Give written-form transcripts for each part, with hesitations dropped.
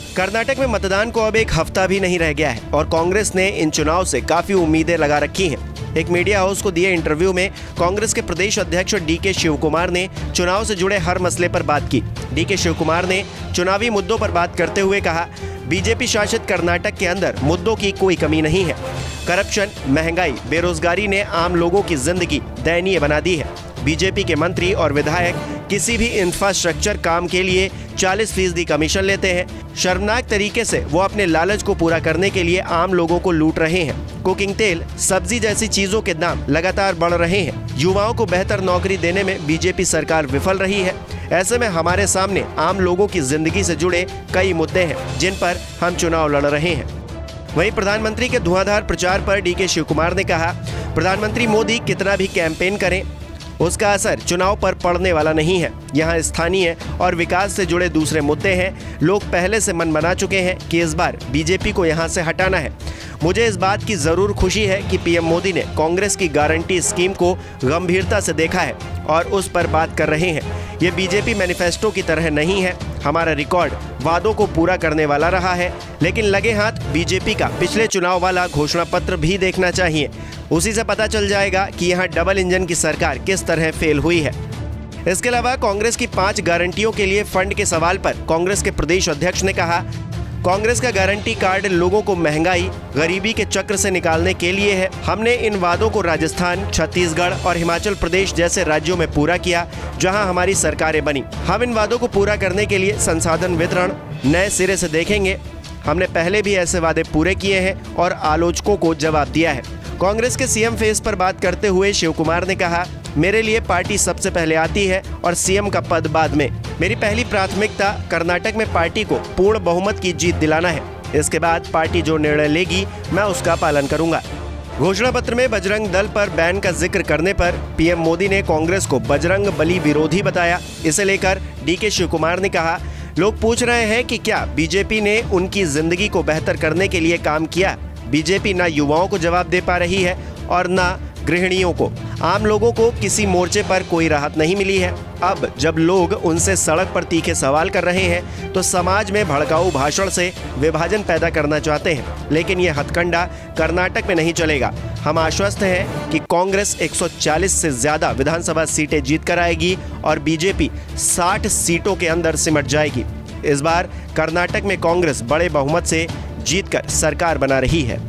कर्नाटक में मतदान को अब एक हफ्ता भी नहीं रह गया है और कांग्रेस ने इन चुनाव से काफी उम्मीदें लगा रखी हैं। एक मीडिया हाउस को दिए इंटरव्यू में कांग्रेस के प्रदेश अध्यक्ष डीके शिवकुमार ने चुनाव से जुड़े हर मसले पर बात की। डीके शिवकुमार ने चुनावी मुद्दों पर बात करते हुए कहा, बीजेपी शासित कर्नाटक के अंदर मुद्दों की कोई कमी नहीं है। करप्शन, महंगाई, बेरोजगारी ने आम लोगों की जिंदगी दयनीय बना दी है। बीजेपी के मंत्री और विधायक किसी भी इंफ्रास्ट्रक्चर काम के लिए 40% कमीशन लेते हैं। शर्मनाक तरीके से वो अपने लालच को पूरा करने के लिए आम लोगों को लूट रहे हैं। कुकिंग तेल, सब्जी जैसी चीजों के दाम लगातार बढ़ रहे हैं। युवाओं को बेहतर नौकरी देने में बीजेपी सरकार विफल रही है। ऐसे में हमारे सामने आम लोगों की जिंदगी से जुड़े कई मुद्दे हैं जिन पर हम चुनाव लड़ रहे हैं। वहीं प्रधानमंत्री के धुआंधार प्रचार पर डीके शिवकुमार ने कहा, प्रधानमंत्री मोदी कितना भी कैंपेन करें, उसका असर चुनाव पर पड़ने वाला नहीं है। यहाँ स्थानीय और विकास से जुड़े दूसरे मुद्दे हैं। लोग पहले से मन बना चुके हैं कि इस बार बीजेपी को यहाँ से हटाना है। मुझे इस बात की जरूर खुशी है कि पीएम मोदी ने कांग्रेस की गारंटी स्कीम को गंभीरता से देखा है और उस पर बात कर रहे हैं। ये बीजेपी मैनिफेस्टो की तरह नहीं है। हमारा रिकॉर्ड वादों को पूरा करने वाला रहा है, लेकिन लगे हाथ बीजेपी का पिछले चुनाव वाला घोषणा पत्र भी देखना चाहिए। उसी से पता चल जाएगा कि यहाँ डबल इंजन की सरकार किस तरह फेल हुई है। इसके अलावा कांग्रेस की 5 गारंटियों के लिए फंड के सवाल पर कांग्रेस के प्रदेश अध्यक्ष ने कहा, कांग्रेस का गारंटी कार्ड लोगों को महंगाई, गरीबी के चक्र से निकालने के लिए है। हमने इन वादों को राजस्थान, छत्तीसगढ़ और हिमाचल प्रदेश जैसे राज्यों में पूरा किया जहां हमारी सरकारें बनी। हम इन वादों को पूरा करने के लिए संसाधन वितरण नए सिरे से देखेंगे। हमने पहले भी ऐसे वादे पूरे किए हैं और आलोचकों को जवाब दिया है। कांग्रेस के सीएम फेस पर बात करते हुए शिवकुमार ने कहा, मेरे लिए पार्टी सबसे पहले आती है और सीएम का पद बाद में। मेरी पहली प्राथमिकता कर्नाटक में पार्टी को पूर्ण बहुमत की जीत दिलाना है। इसके बाद पार्टी जो निर्णय लेगी मैं उसका पालन करूंगा। घोषणा पत्र में बजरंग दल पर बैन का जिक्र करने पर पीएम मोदी ने कांग्रेस को बजरंग बली विरोधी बताया। इसे लेकर डीके शिवकुमार ने कहा, लोग पूछ रहे हैं कि क्या बीजेपी ने उनकी जिंदगी को बेहतर करने के लिए काम किया। बीजेपी ना युवाओं को जवाब दे पा रही है और ना गृहिणियों को। आम लोगों को किसी मोर्चे पर कोई राहत नहीं मिली है। अब जब लोग उनसे सड़क पर तीखे सवाल कर रहे हैं तो समाज में भड़काऊ भाषण से विभाजन पैदा करना चाहते हैं, लेकिन ये हथकंडा कर्नाटक में नहीं चलेगा। हम आश्वस्त हैं कि कांग्रेस 140 से ज्यादा विधानसभा सीटें जीत कर आएगी और बीजेपी 60 सीटों के अंदर सिमट जाएगी। इस बार कर्नाटक में कांग्रेस बड़े बहुमत से जीतकर सरकार बना रही है।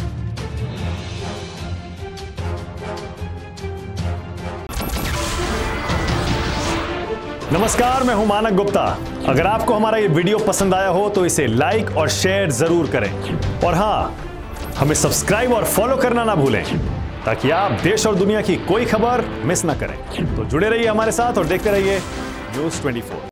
नमस्कार, मैं हूं मानक गुप्ता। अगर आपको हमारा ये वीडियो पसंद आया हो तो इसे लाइक और शेयर जरूर करें और हाँ, हमें सब्सक्राइब और फॉलो करना ना भूलें ताकि आप देश और दुनिया की कोई खबर मिस ना करें। तो जुड़े रहिए हमारे साथ और देखते रहिए न्यूज़ 24।